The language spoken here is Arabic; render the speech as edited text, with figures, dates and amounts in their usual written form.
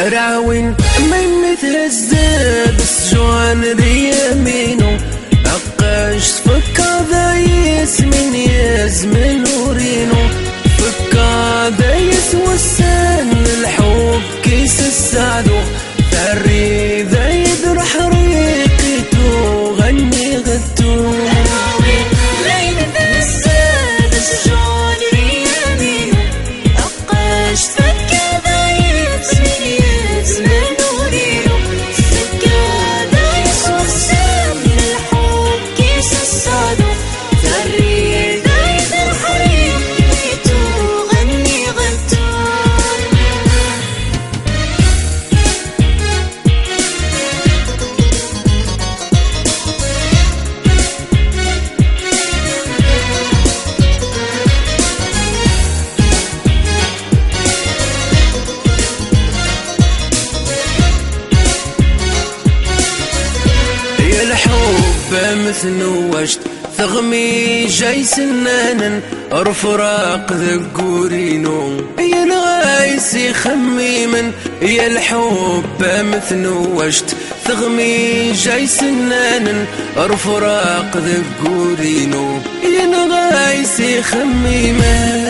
راوين ما يمتهزد السجوان ذي يمينو أقاش فكا ذا يسمن يزمن ورينو فكا ذا يسوسن الحب كيس السعدو ثري ذا يذرح ريقتو غني غدو مثل وشت ثغمي جاي سنانا رفراق ذقورينو يا الغايسي خميما يا الحب مثل وشت ثغمي جاي سنانا رفراق ذقورينو يا الغايسي خميما